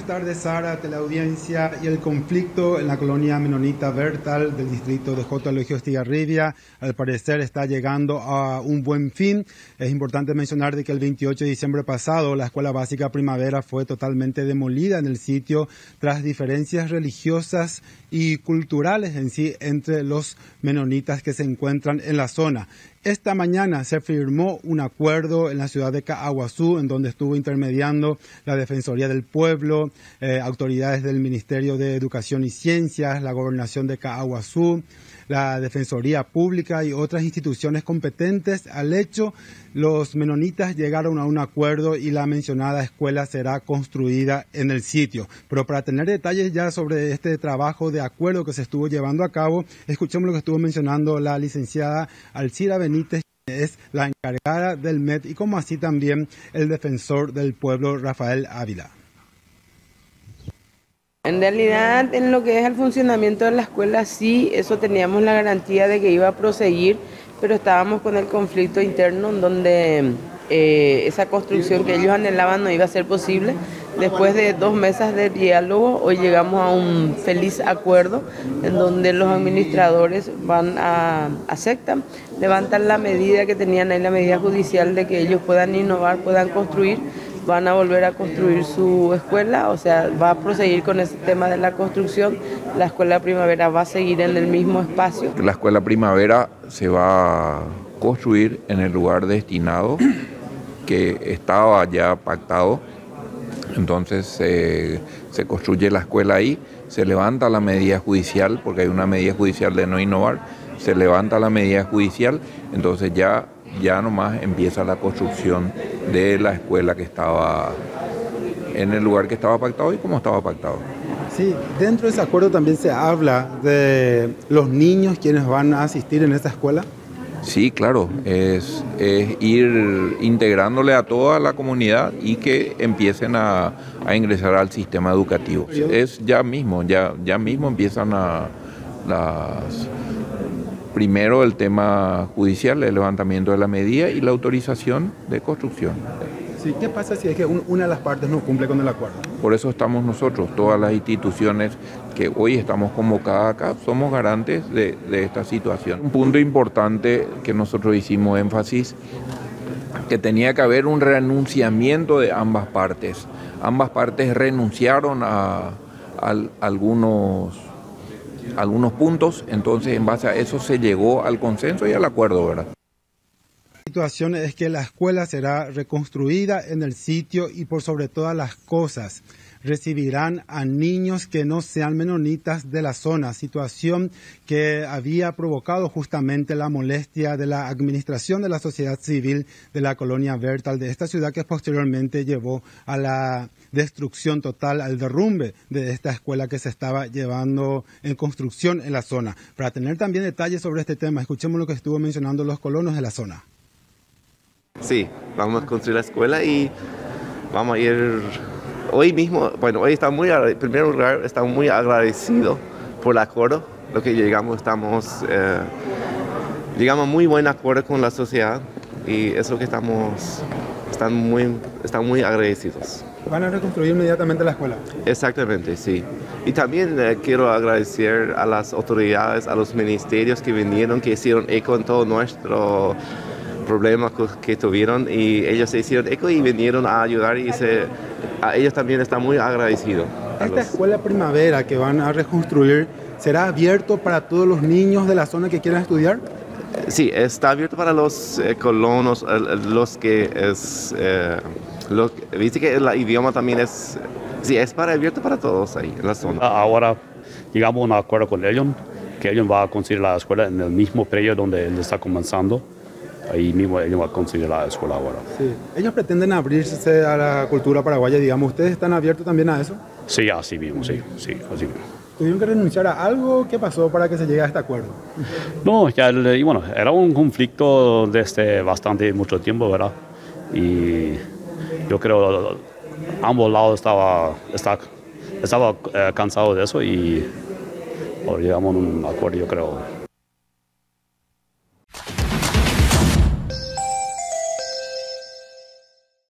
Buenas tardes, Sara, teleaudiencia. Y el conflicto en la colonia menonita Bertal del distrito de J. Eligio Estigarribia al parecer está llegando a un buen fin. Es importante mencionar de que el 28 de diciembre pasado la escuela básica Primavera fue totalmente demolida en el sitio tras diferencias religiosas y culturales en sí entre los menonitas que se encuentran en la zona. Esta mañana se firmó un acuerdo en la ciudad de Caaguazú, en donde estuvo intermediando la Defensoría del Pueblo, autoridades del Ministerio de Educación y Ciencias, la Gobernación de Caaguazú, la Defensoría Pública y otras instituciones competentes. Al hecho, los menonitas llegaron a un acuerdo y la mencionada escuela será construida en el sitio. Pero para tener detalles ya sobre este trabajo de acuerdo que se estuvo llevando a cabo, escuchemos lo que estuvo mencionando la licenciada Alcira Benítez, que es la encargada del MED, y como así también el defensor del pueblo, Rafael Ávila. En realidad, en lo que es el funcionamiento de la escuela, sí, eso teníamos la garantía de que iba a proseguir, pero estábamos con el conflicto interno en donde esa construcción que ellos anhelaban no iba a ser posible. Después de 2 mesas de diálogo, hoy llegamos a un feliz acuerdo en donde los administradores aceptan, levantan la medida que tenían ahí, la medida judicial de que ellos puedan innovar, puedan construir. Van a volver a construir su escuela, o sea, va a proseguir con ese tema de la construcción. La escuela Primavera va a seguir en el mismo espacio. La escuela Primavera se va a construir en el lugar destinado que estaba ya pactado. Entonces se construye la escuela ahí, se levanta la medida judicial, porque hay una medida judicial de no innovar, se levanta la medida judicial, entonces ya nomás empieza la construcción de la escuela que estaba en el lugar que estaba pactado y como estaba pactado. Sí, dentro de ese acuerdo también se habla de los niños quienes van a asistir en esta escuela. Sí, claro, es ir integrándole a toda la comunidad y que empiecen a ingresar al sistema educativo. Es ya mismo empiezan primero el tema judicial, el levantamiento de la medida y la autorización de construcción. Sí, ¿qué pasa si es que una de las partes no cumple con el acuerdo? Por eso estamos nosotros, todas las instituciones que hoy estamos convocadas acá, somos garantes de esta situación. Un punto importante que nosotros hicimos énfasis, que tenía que haber un renunciamiento de ambas partes. Ambas partes renunciaron a algunos puntos, entonces en base a eso se llegó al consenso y al acuerdo, ¿verdad? La situación es que la escuela será reconstruida en el sitio y por sobre todas las cosas recibirán a niños que no sean menonitas de la zona, situación que había provocado justamente la molestia de la administración de la sociedad civil de la colonia Bertal de esta ciudad, que posteriormente llevó a la destrucción total, al derrumbe de esta escuela que se estaba llevando en construcción en la zona. Para tener también detalles sobre este tema, escuchemos lo que estuvo mencionando los colonos de la zona. Sí, vamos a construir la escuela y vamos a ir hoy mismo. Bueno, hoy en primer lugar, estamos muy agradecidos por el acuerdo, lo que llegamos a muy buen acuerdo con la sociedad y es lo que estamos muy agradecidos. ¿Van a reconstruir inmediatamente la escuela? Exactamente, sí. Y también quiero agradecer a las autoridades, a los ministerios que vinieron, que hicieron eco en todo nuestro problema que tuvieron, y ellos se hicieron eco y vinieron a ayudar y a ellos también están muy agradecidos. ¿Esta escuela Primavera que van a reconstruir será abierto para todos los niños de la zona que quieran estudiar? Sí, está abierto para los colonos, los que viste que el idioma también es abierto para todos ahí en la zona. Ahora llegamos a un acuerdo con ellos, que ellos van a construir la escuela en el mismo predio donde él está comenzando. Ahí mismo ellos van a construir la escuela ahora. Sí. Ellos pretenden abrirse a la cultura paraguaya, digamos. ¿Ustedes están abiertos también a eso? Sí, así mismo, sí, así mismo. ¿Tuvieron que renunciar a algo? ¿Qué pasó para que se llegue a este acuerdo? No, era un conflicto desde bastante mucho tiempo, ¿verdad? Y yo creo ambos lados estaba cansado de eso y llegamos a un acuerdo, yo creo.